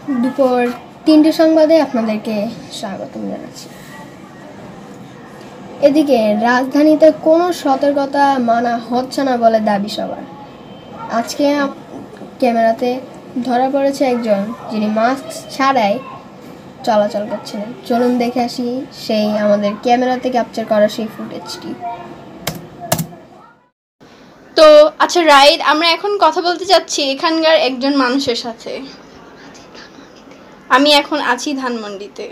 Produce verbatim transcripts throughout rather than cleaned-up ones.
দুপুর তিনটে সংবাদে আপনাদেরকে স্বাগতম জানাচ্ছি। এদিকে রাজধানীতে কোনো সতর্কতা মানা হচ্ছে না বলে দাবি সবার। আজকে ক্যামেরাতে ধরা পড়েছে একজন যিনি মাস্ক ছাড়াই চলাচল করছিলেন। চলুন দেখে আসি সেই আমাদের ক্যামেরাতে ক্যাপচার করা সেই ফুটেজটি। তো আচ্ছা রাইট, আমরা এখন কথা বলতে যাচ্ছি এখানকার একজন মানুষের সাথে। আমি এখন আছি ধানমন্ডিতে।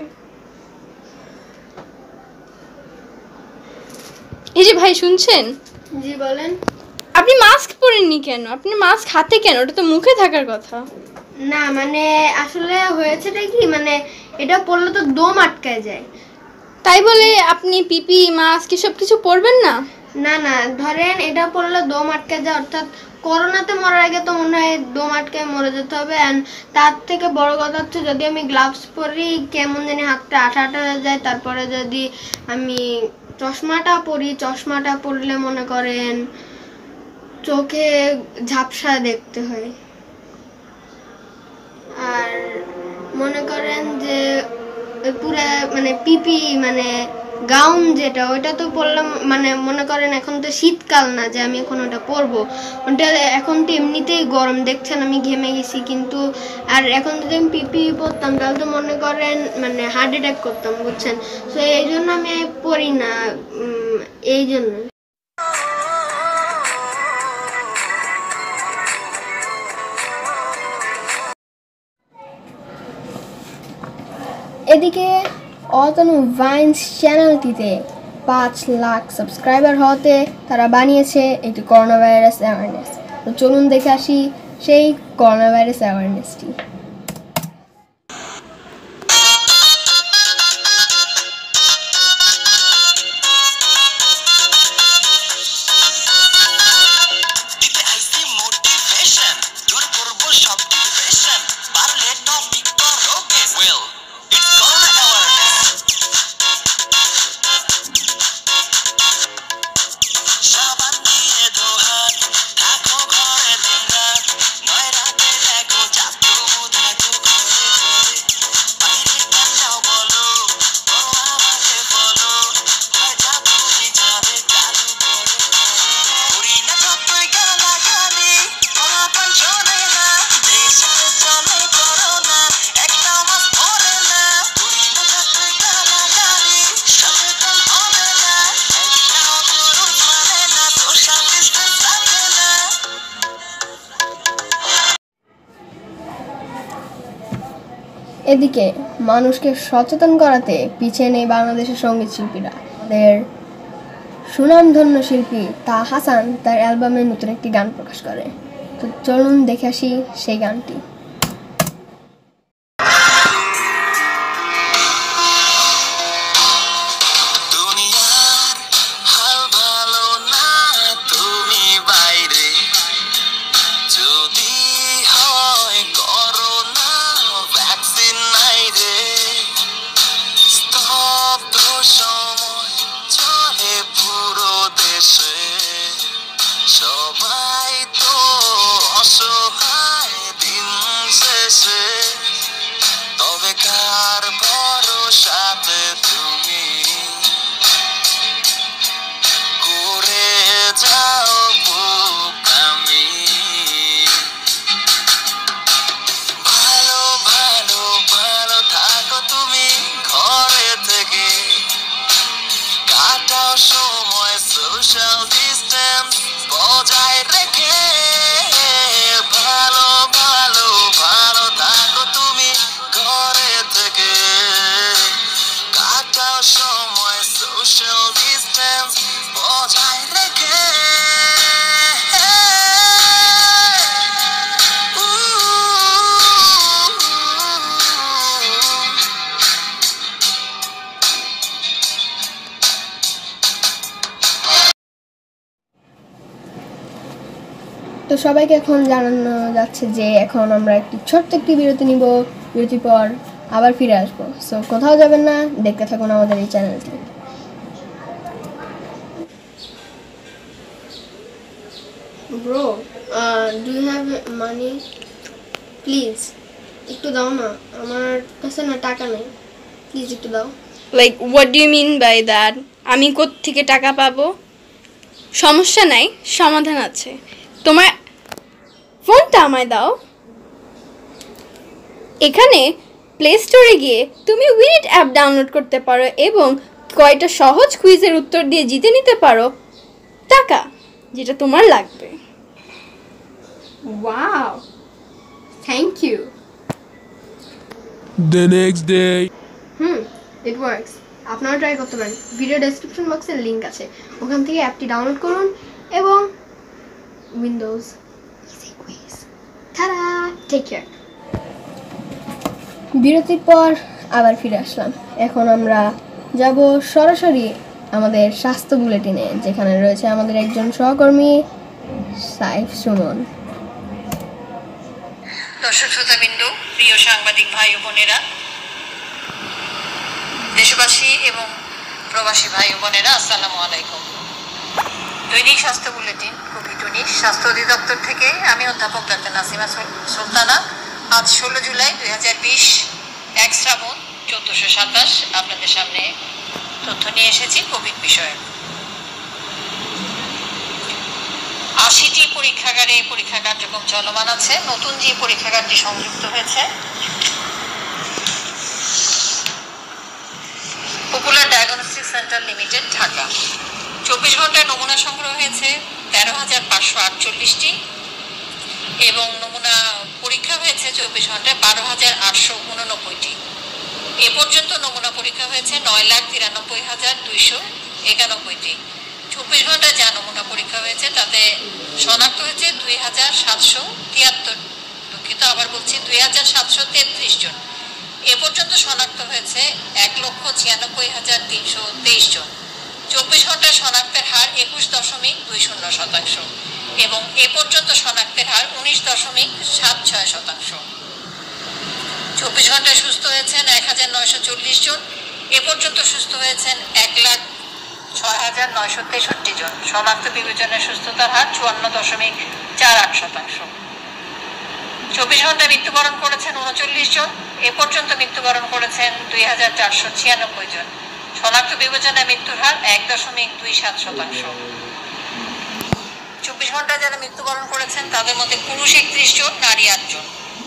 এই যে ভাই, শুনছেন? জি বলেন। আপনি মাস্ক পরেননি কেন? আপনি মাস্ক হাতে কেন? ওটা তো মুখে থাকার কথা। না মানে আসলে হয়েছেটা কি, মানে এটা পরলে তো দম আটকায় যায়। তাই বলে আপনি পিপি মাস্ক এসব কিছু পরবেন না? না না, ধরেন এটা পরলে দম আটকে যায়, অর্থাৎ করোনাতে মরার আগে তো মনে হয় দম আটকায় মরে যেতে হবে। অ্যান্ড তার থেকে বড় কথা হচ্ছে, যদি আমি গ্লাভস পরি কেমন জানি হাতটা আঠা আঠা হয়ে যায়। তারপরে যদি আমি চশমাটা পরি, চশমাটা পরলে মনে করেন চোখে ঝাপসা দেখতে হয়। আর মনে করেন যে পুরা মানে পিপি মানে গাউন যেটা, ওইটা তো পরলাম, মানে মনে করেন এখন তো শীতকাল না যে আমি এখন ওটা পরবো। ওটা এখন তো এমনিতেই গরম, দেখছেন আমি ঘেমে গেছি। কিন্তু আর এখন যদি আমি পিপি পরতাম তাহলে তো মনে করেন মানে হার্ট অ্যাটাক করতাম, বুঝছেন? তো এই জন্য আমি পরি না, এই জন্য। এদিকে অতনু ভাইন্স চ্যানেলটিতে পাঁচ লাখ সাবস্ক্রাইবার হতে তারা বানিয়েছে একটি করোনা ভাইরাস অ্যাওয়ারনেস। তো চলুন দেখে আসি সেই করোনা ভাইরাস অ্যাওয়ারনেসটি। এদিকে মানুষকে সচেতন করাতে পিছিয়ে নেই বাংলাদেশের সঙ্গীত শিল্পীরা। আমাদের সুনামধন্য শিল্পী তাহা হাসান তার অ্যালবামে নতুন একটি গান প্রকাশ করে। তো চলুন দেখে আসি সেই গানটি। সবাই তো অসহায় দিন শেষে, তবে কার ভরসাতে তুমি করে যাও বোকামি। ভালো ভালো ভালো থাকো তুমি ঘরে থেকে, কাটাও সময় সোশ্যাল ডিস্টেন্স বজায় রেখে। ভালো ভালো ভালো থাকো তুমি ঘরে থেকে, কাটাও সময় সোশ্যাল ডিস্টেন্স বজায় রেখে। তো সবাইকে এখন জানানো যাচ্ছে যে এখন আমরা একটি ছোট্ট একটি বিরতি নিব। বিরতির পর আবার ফিরে আসবো। সো কোথাও যাবেন না, দেখতে থাকুন আমাদের এই চ্যানেলটি। Bro, uh, do you have money? Please, একটু দাও না, আমার কাছে না টাকা নেই, প্লিজ একটু দাও। Like what do you mean by that? আমি কোত্থেকে টাকা পাবো? সমস্যা নাই, সমাধান আছে। তোমার ফোনটা আমায় দাও। এখানে প্লে স্টোরে গিয়ে তুমি উইনিট অ্যাপ ডাউনলোড করতে পারো এবং কয়টা সহজ কুইজের উত্তর দিয়ে জিতে নিতে পারো টাকা, যেটা তোমার লাগবে। Wow, thank you. The next day. হুম, ইট ওয়ার্কস। আপনারা ট্রাই করতে পারেন, ভিডিও ডেসক্রিপশন বক্সে লিংক আছে, ওখান থেকে অ্যাপটি ডাউনলোড করুন এবং Windows easy quiz. Tata, take care. বিরতির পর আবার ফিরে আসলাম। এখন আমরা যাব সরাসরি আমাদের স্বাস্থ্য বুলেটিনে, যেখানে রয়েছে আমাদের একজন সহকর্মী সাইফ সুমন। দর্শক শ্রোতাবৃন্দ, প্রিয় সাংবাদিক ভাই ও বোনেরা, দেশবাসী এবং প্রবাসী ভাই ও বোনেরা, আসসালামু আলাইকুম। দৈনিক স্বাস্থ্য বুলেটিন কোভিড উনিশ স্বাস্থ্য অধিদপ্তর থেকে আমি অধ্যাপক ডাক্তার নাসিমা সুলতানা আজ ষোলো জুলাই দুই হাজার বিশ এক শ্রাবণ চোদ্দশো সাতাশ আপনাদের সামনে তথ্য নিয়ে এসেছি কোভিড বিষয়ে। আশিটি পরীক্ষাগারে পরীক্ষা কার্যক্রম চলমান আছে। নতুন যে পরীক্ষাগারটি সংযুক্ত হয়েছে popular diagnostic centre limited, Dhaka. চব্বিশ ঘন্টায় নমুনা সংগ্রহ হয়েছে তেরো হাজার পাঁচশো আটচল্লিশটি এবং নমুনা পরীক্ষা হয়েছে চব্বিশ ঘন্টায় বারো হাজার আটশো উননব্বইটি। এ পর্যন্ত নমুনা পরীক্ষা হয়েছে নয় লাখ তিরানব্বই হাজার দুইশো একানব্বইটি। চব্বিশ ঘন্টায় যা নমুনা পরীক্ষা হয়েছে তাতে শনাক্ত হয়েছে দুই হাজার সাতশো তিয়াত্তর দুঃখিত আবার বলছি দুই হাজার সাতশো তেত্রিশ জন। এ পর্যন্ত শনাক্ত হয়েছে এক লক্ষ ছিয়ানব্বই হাজার তিনশো তেইশ জন। চব্বিশ ঘন্টায় শনাক্তের হার একুশ দশমিক দুই শূন্য শতাংশ এবং এ পর্যন্ত শনাক্তের হার উনিশ দশমিক সাত ছয় শতাংশ। চব্বিশ ঘন্টায় সুস্থ হয়েছেন এক হাজার নয়শো চল্লিশ জন। এ পর্যন্ত সুস্থ হয়েছেন এক লাখ ছয় হাজার নয়শো তেষট্টি জন। শনাক্ত বিবেচনায় সুস্থতার হার চুয়ান্ন দশমিক চার আট শতাংশ। চব্বিশ ঘন্টায় মৃত্যুবরণ করেছেন উনচল্লিশ জন। এ পর্যন্ত মৃত্যুবরণ করেছেন দুই হাজার চারশো ছিয়ানব্বই জন। শনাক্ত বিবেচনায় মৃত্যুর হার এক দশমিক দুই সাত শতাংশ। চব্বিশ ঘন্টায় যারা মৃত্যুবরণ করেছেন তাদের মধ্যে পুরুষ একত্রিশ জন, নারী আট জন।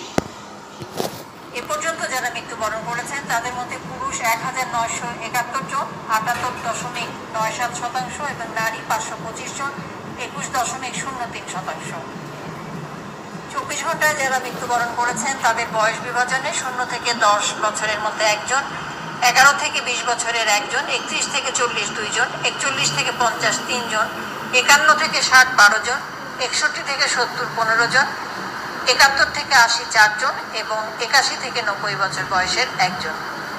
এ পর্যন্ত যারা মৃত্যুবরণ করেছেন তাদের মধ্যে পুরুষ এক হাজার নয়শো একাত্তর জন, আটাত্তর দশমিক নয় সাত শতাংশ এবং নারী পাঁচশো পঁচিশ জন, একুশ দশমিক শূন্য তিন শতাংশ। চব্বিশ ঘন্টায় যারা মৃত্যুবরণ করেছেন তাদের বয়স বিভাজনে শূন্য থেকে দশ বছরের মধ্যে একজন, এগারো থেকে বিশ বছরের একজন, একত্রিশ থেকে চল্লিশ দুইজন, একচল্লিশ থেকে পঞ্চাশ তিনজন, একান্ন থেকে ষাট বারো জন, একষট্টি থেকে সত্তর পনেরো জন, একাত্তর থেকে আশি চারজন এবং একাশি থেকে নব্বই বছর বয়সের একজন।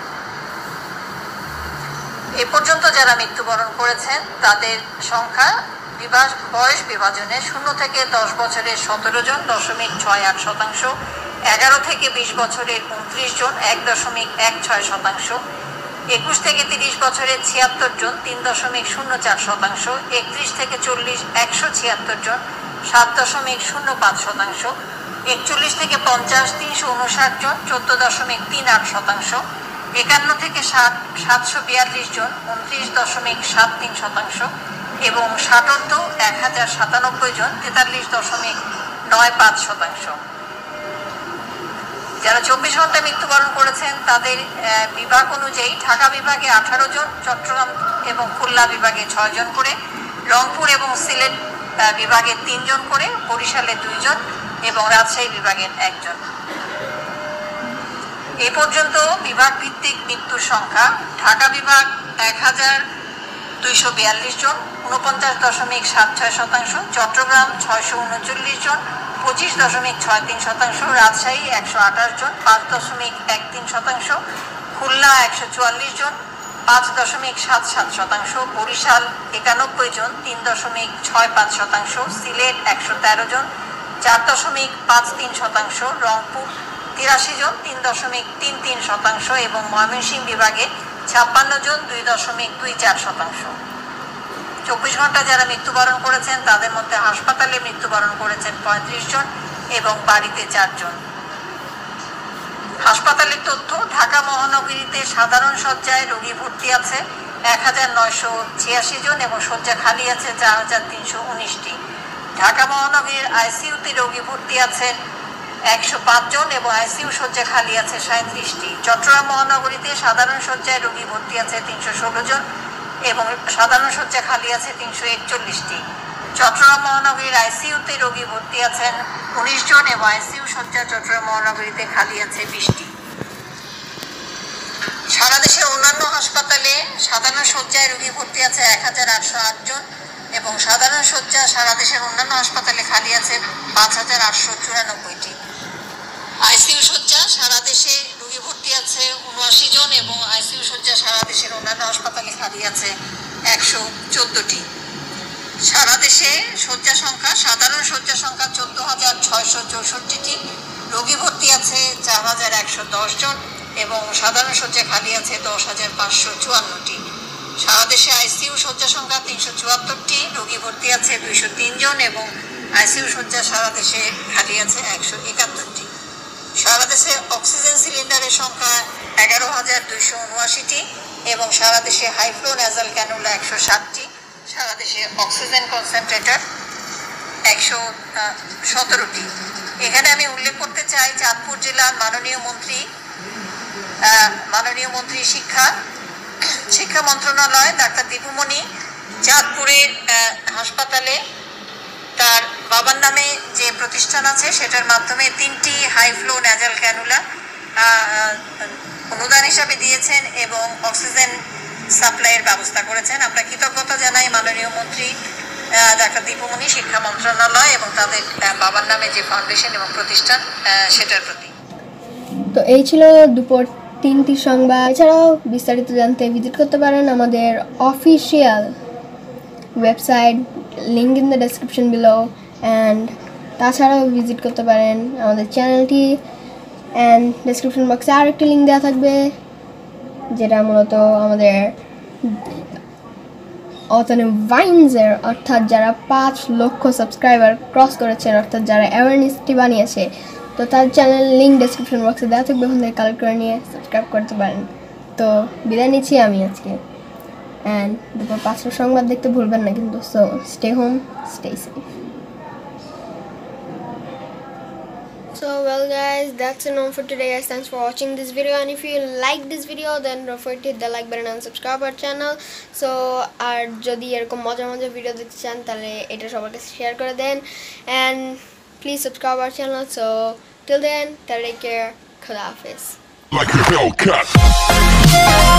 এ পর্যন্ত যারা মৃত্যুবরণ করেছেন তাদের সংখ্যা বিভাগ বয়স বিভাজনে শূন্য থেকে দশ বছরের সতেরো জন, দশমিক ছয় আট শতাংশ, এগারো থেকে বিশ বছরের উনত্রিশ জন, এক দশমিক এক ছয় শতাংশ, একুশ থেকে তিরিশ বছরের ছিয়াত্তর জন, তিন দশমিক শূন্য চার শতাংশ, একত্রিশ থেকে চল্লিশ একশো ছিয়াত্তর জন, সাত দশমিক শূন্য পাঁচ শতাংশ, একচল্লিশ থেকে পঞ্চাশ তিনশো উনষাট জন, চোদ্দ দশমিক তিন আট শতাংশ, একান্ন থেকে ষাট সাতশো বিয়াল্লিশ জন, উনত্রিশ দশমিক সাত তিন শতাংশ এবং ষাটর্ধ এক হাজার সাতানব্বই জন, তেতাল্লিশ দশমিক নয় পাঁচ শতাংশ। যারা চব্বিশ ঘন্টায় মৃত্যুবরণ করেছেন তাদের বিভাগ অনুযায়ী ঢাকা বিভাগে আঠারো জন, চট্টগ্রাম এবং খুলনা বিভাগে ছয় জন করে, রংপুর এবং সিলেট বিভাগে তিনজন করে, বরিশালে দুইজন এবং রাজশাহী বিভাগের একজন। এ পর্যন্ত বিভাগ ভিত্তিক মৃত্যুর সংখ্যা: ঢাকা বিভাগ এক হাজার দুইশো বিয়াল্লিশ জন, উনপঞ্চাশ দশমিক সাত ছয় শতাংশ, চট্টগ্রাম ছয়শো উনচল্লিশ জন, পঁচিশ দশমিক ছয় তিন শতাংশ, রাজশাহী একশো আঠাশ জন, পাঁচ দশমিক এক তিন শতাংশ, খুলনা একশো চুয়াল্লিশ জন, পাঁচ দশমিক সাত সাত শতাংশ, বরিশাল একানব্বই জন, তিন দশমিক ছয় পাঁচ শতাংশ, সিলেট একশো তেরো জন, চার দশমিক পাঁচ তিন শতাংশ, রংপুর তিরাশি জন, তিন দশমিক তিন তিন শতাংশ এবং ময়মনসিংহ বিভাগে ছাপ্পান্ন জন, দুই দশমিক দুই চার শতাংশ। চব্বিশ ঘন্টা যারা মৃত্যুবরণ করেছেন তাদের মধ্যে হাসপাতালে মৃত্যুবরণ করেছেন পঁয়ত্রিশ জন এবং বাড়িতে চারজন। হাসপাতালের তথ্য, ঢাকা মহানগরীতে সাধারণ শয্যায় রোগী ভর্তি আছে এক হাজার নয়শো ছিয়াশি জন এবং শয্যা খালি আছে চার হাজার তিনশো উনিশটি। ঢাকা মহানগরীর আইসিইউতে রোগী ভর্তি আছেন একশো পাঁচ জন এবং আইসিইউ শয্যা খালি আছে সাঁত্রিশটি। চট্টগ্রাম মহানগরীতে সাধারণ শয্যায় রোগী ভর্তি আছে তিনশো ষোলো জন এবং সাধারণ শয্যা খালি আছে তিনশো একচল্লিশটি। চট্টগ্রাম মহানগরীর আইসিইউতে রোগী ভর্তি আছেন উনিশ জন এবং আইসিইউ শয্যা চট্টগ্রাম মহানগরীতে খালি আছে বিশটি। সারা দেশের অন্যান্য হাসপাতালে সাধারণ শয্যায় রোগী ভর্তি আছে এক হাজার আটশো আট জন এবং সাধারণ শয্যা সারা দেশের অন্যান্য হাসপাতালে খালি আছে পাঁচ হাজার আটশো চুরানব্বইটি। আইসিইউ শয্যা সারা দেশে রোগী ভর্তি আছে উনআশি জন এবং আইসিইউ শয্যা সারা দেশের অন্যান্য হাসপাতালে খালি আছে একশো চোদ্দটি। সারা দেশে শয্যা সংখ্যা, সাধারণ শয্যা সংখ্যা চোদ্দ হাজার ছয়শো চৌষট্টিটি, রোগী ভর্তি আছে চার হাজার একশো দশ জন এবং সাধারণ শয্যা খালি আছে দশ হাজার পাঁচশো চুয়ান্নটি। সারা দেশে আইসিইউ শয্যা সংখ্যা তিনশো চুয়াত্তরটি, রোগী ভর্তি আছে দুইশো তিন জন এবং আইসিইউ শয্যা সারা দেশে খালি আছে একশো একাত্তরটি। সারা দেশে অক্সিজেন সিলিন্ডারের সংখ্যা এগারো হাজার দুইশো উনআশিটি এবং সারা দেশে হাইফ্লো ন্যাজাল ক্যানুলা একশো ষাটটি। সারা দেশে অক্সিজেন কনসেন্ট্রেটর একশো সতেরোটি। এখানে আমি উল্লেখ করতে চাই চাঁদপুর জেলার মাননীয় মন্ত্রী মাননীয় মন্ত্রী শিক্ষা শিক্ষা মন্ত্রণালয় ডাক্তার দীপুমণি চাঁদপুরের হাসপাতালে তার বাবার নামে যে প্রতিষ্ঠান আছে সেটার মাধ্যমে তিনটি হাই ফ্লো ন্যাজাল ক্যানুলা অনুদান হিসাবে দিয়েছেন এবং অক্সিজেন সাপ্লাইয়ের ব্যবস্থা করেছেন। আমরা কৃতজ্ঞতা জানাই মাননীয় মন্ত্রী ডাক্তার দীপুমণি, শিক্ষা মন্ত্রণালয় এবং তাদের বাবার নামে যে ফাউন্ডেশন এবং প্রতিষ্ঠান সেটার প্রতি। তো এই ছিল দুপুর তিনটি সংবাদ। এছাড়াও বিস্তারিত জানতে ভিজিট করতে পারেন আমাদের official website, link in the description below, and তাছাড়াও ভিজিট করতে পারেন আমাদের চ্যানেলটি, অ্যান্ড ডেসক্রিপশন বক্সে আর একটি লিঙ্ক দেওয়া থাকবে যেটা মূলত আমাদের অতনে ভাইন্সের অর্থাৎ যারা পাঁচ লক্ষ সাবস্ক্রাইবার ক্রস করেছেন, অর্থাৎ যারা অ্যাওয়ারনেসটি বানিয়েছে, তো তার চ্যানেল লিঙ্ক ডেসক্রিপশন বক্সে দেওয়া থাকবে, ওখান থেকে কালেক্ট করে নিয়ে সাবস্ক্রাইব করতে পারেন। তো বিদায় নিচ্ছি আমি আজকে, অ্যান্ড দুপুর পাঁচটার সংবাদ দেখতে ভুলবেন না কিন্তু। So stay home, stay safe. So well guys, that's enough for today guys. Thanks for watching this video, and if you like this video then don't forget to hit the like button and subscribe our channel. So আর যদি এরকম মজার মজার video দেখতে চান তাহলে এটা সবার কাছে শেয়ার করে দেন, and please subscribe our channel. So till then, take care. Khuda Hafiz. Like a Hellcat.